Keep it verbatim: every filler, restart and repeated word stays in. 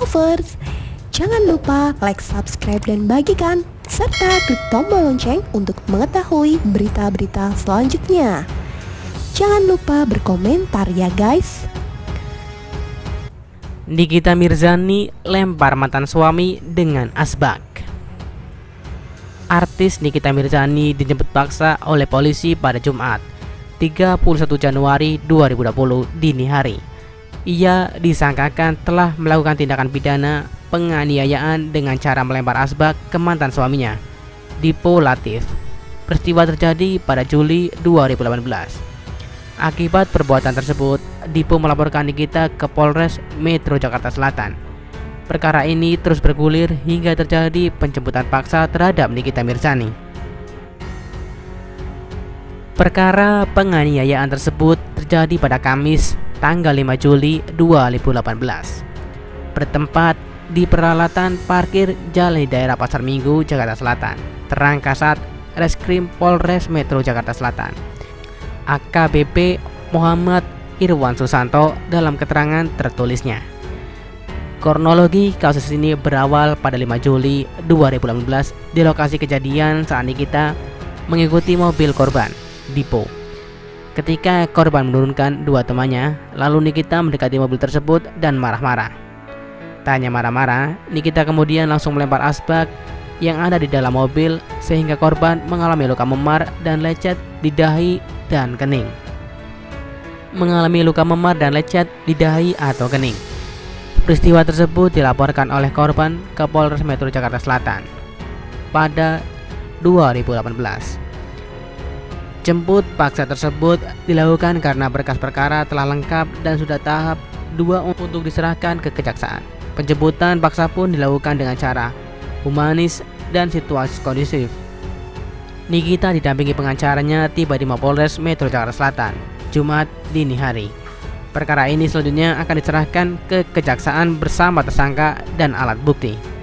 lovers. Jangan lupa like, subscribe, dan bagikan, serta klik tombol lonceng untuk mengetahui berita-berita selanjutnya. Jangan lupa berkomentar ya guys. Nikita Mirzani lempar mantan suami dengan asbak. Artis Nikita Mirzani dijemput paksa oleh polisi pada Jumat, tiga puluh satu Januari dua ribu dua puluh dini hari. Ia disangkakan telah melakukan tindakan pidana penganiayaan dengan cara melempar asbak ke mantan suaminya, Dipo Latif. Peristiwa terjadi pada Juli dua ribu delapan belas. Akibat perbuatan tersebut, Dipo melaporkan Nikita ke Polres Metro Jakarta Selatan. Perkara ini terus bergulir hingga terjadi penjemputan paksa terhadap Nikita Mirzani. Perkara penganiayaan tersebut terjadi pada Kamis, tanggal lima Juli dua ribu delapan belas, bertempat di peralatan parkir jalan di daerah Pasar Minggu, Jakarta Selatan. Terangkasat Reskrim Polres Metro Jakarta Selatan, A K B P Muhammad Irwan Susanto, dalam keterangan tertulisnya. Kronologi kasus ini berawal pada lima Juli dua ribu delapan belas di lokasi kejadian saat Nikita mengikuti mobil korban, Dipo. Ketika korban menurunkan dua temannya, lalu Nikita mendekati mobil tersebut dan marah-marah. Tak hanya marah-marah, Nikita kemudian langsung melempar asbak yang ada di dalam mobil sehingga korban mengalami luka memar dan lecet di dahi dan kening. Mengalami luka memar dan lecet di dahi atau kening. Peristiwa tersebut dilaporkan oleh korban ke Polres Metro Jakarta Selatan pada dua ribu delapan belas. Jemput paksa tersebut dilakukan karena berkas perkara telah lengkap dan sudah tahap dua untuk diserahkan ke kejaksaan. Penjemputan paksa pun dilakukan dengan cara humanis dan situasi kondusif. Nikita didampingi pengacaranya tiba di Mapolres Metro Jakarta Selatan Jumat dini hari. Perkara ini selanjutnya akan diserahkan ke kejaksaan bersama tersangka dan alat bukti.